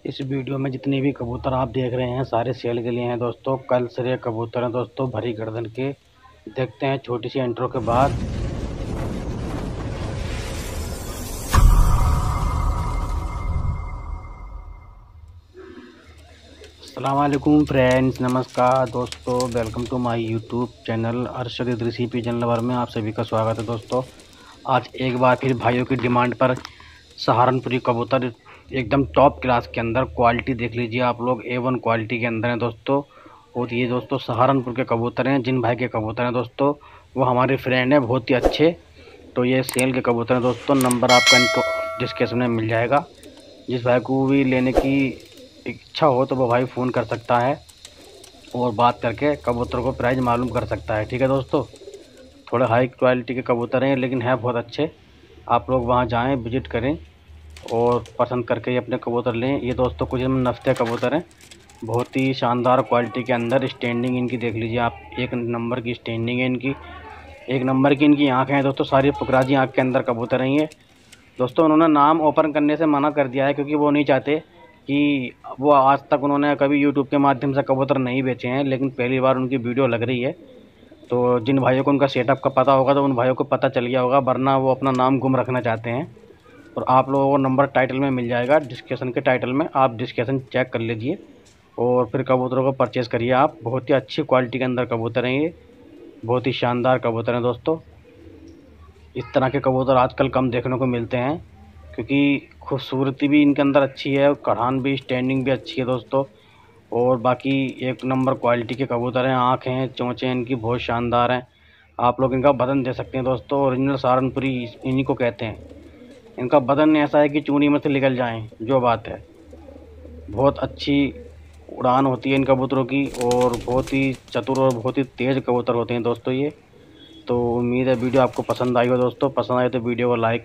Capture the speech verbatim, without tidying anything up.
इस वीडियो में जितने भी कबूतर आप देख रहे हैं सारे सेल के लिए हैं दोस्तों। कल सरे कबूतर हैं दोस्तों, भरी गर्दन के। देखते हैं छोटी सी इंट्रो के बाद। अस्सलाम वालेकुम फ्रेंड्स, नमस्कार दोस्तों, welcome to my YouTube channel Arshad Idrisi pigeon lover में आप सभी का स्वागत है दोस्तों। आज एक बार फिर भाइयों की डिमांड पर सहारनपुरी कबूतर एकदम टॉप क्लास के अंदर, क्वालिटी देख लीजिए आप लोग, ए वन क्वालिटी के अंदर हैं दोस्तों। और ये दोस्तों सहारनपुर के कबूतर हैं। जिन भाई के कबूतर हैं दोस्तों वो हमारे फ्रेंड हैं, बहुत ही अच्छे। तो ये सेल के कबूतर हैं दोस्तों। नंबर आपका इनको डिस्क्रिप्शन में मिल जाएगा। जिस भाई को भी लेने की इच्छा हो तो वो भाई फ़ोन कर सकता है और बात करके कबूतर को प्राइस मालूम कर सकता है। ठीक है दोस्तों, थोड़े हाई क्वालिटी के कबूतर हैं लेकिन है बहुत अच्छे। आप लोग वहाँ जाएं, विज़िट करें और पसंद करके ये अपने कबूतर लें। ये दोस्तों कुछ नफ्ते कबूतर हैं, बहुत ही शानदार क्वालिटी के अंदर। स्टैंडिंग इनकी देख लीजिए आप, एक नंबर की स्टैंडिंग है इनकी, एक नंबर की इनकी आँखें हैं दोस्तों। सारी पुकराजी आँख के अंदर कबूतर हैं ये दोस्तों। उन्होंने नाम ओपन करने से मना कर दिया है क्योंकि वो नहीं चाहते कि वो, आज तक उन्होंने कभी यूट्यूब के माध्यम से कबूतर नहीं बेचे हैं, लेकिन पहली बार उनकी वीडियो लग रही है। तो जिन भाइयों को उनका सेटअप का पता होगा तो उन भाइयों को पता चल गया होगा, वरना वो अपना नाम गुम रखना चाहते हैं। और आप लोगों को नंबर टाइटल में मिल जाएगा, डिस्क्रिप्शन के टाइटल में। आप डिस्क्रिप्शन चेक कर लीजिए और फिर कबूतरों को परचेज़ करिए आप। बहुत ही अच्छी क्वालिटी के अंदर कबूतर हैं ये, बहुत ही शानदार कबूतर हैं दोस्तों। इस तरह के कबूतर आजकल कम देखने को मिलते हैं क्योंकि खूबसूरती भी इनके अंदर अच्छी है, कढ़ान भी, स्टैंडिंग भी अच्छी है दोस्तों। और बाकी एक नंबर क्वालिटी के कबूतर हैं। आँखें, चोंचें इनकी बहुत शानदार हैं। आप लोग इनका बदन दे सकते हैं दोस्तों। ओरिजिनल सहारनपुरी इन्हीं को कहते हैं। इनका बदन ऐसा है कि चूनी में से निकल जाएं, जो बात है। बहुत अच्छी उड़ान होती है इन कबूतरों की और बहुत ही चतुर और बहुत ही तेज़ कबूतर होते हैं दोस्तों ये। तो उम्मीद है वीडियो आपको पसंद आई हो दोस्तों। पसंद आए तो वीडियो को लाइक